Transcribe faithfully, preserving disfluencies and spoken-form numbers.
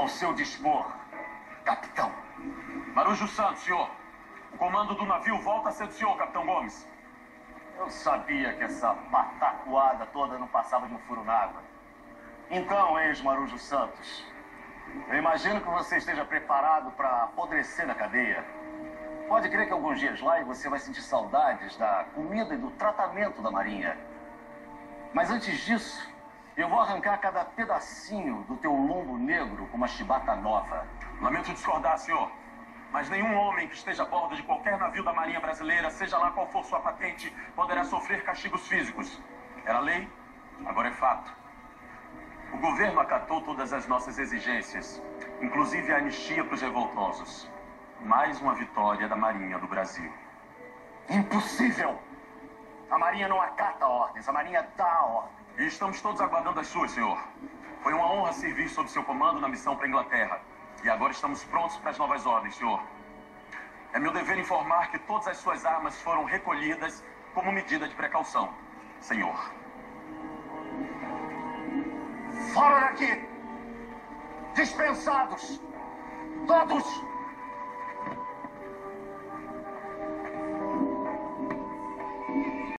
seu dispor, capitão. Marujo Santos, senhor. O comando do navio volta a ser do senhor, capitão Gomes. Eu sabia que essa patacoada toda não passava de um furo na água. Então, ex-Marujo Santos, eu imagino que você esteja preparado para apodrecer na cadeia. Pode crer que alguns dias lá você vai sentir saudades da comida e do tratamento da Marinha. Mas antes disso, eu vou arrancar cada pedacinho do teu lombo negro com uma chibata nova. Lamento discordar, senhor. Mas nenhum homem que esteja a bordo de qualquer navio da Marinha Brasileira, seja lá qual for sua patente, poderá sofrer castigos físicos. Era lei, agora é fato. O governo acatou todas as nossas exigências, inclusive a anistia para os revoltosos. Mais uma vitória da Marinha do Brasil. Impossível! A Marinha não acata ordens, a Marinha dá a ordem. E estamos todos aguardando as suas, senhor. Foi uma honra servir sob seu comando na missão para a Inglaterra. E agora estamos prontos para as novas ordens, senhor. É meu dever informar que todas as suas armas foram recolhidas como medida de precaução, senhor. Fora daqui! Dispensados! Todos!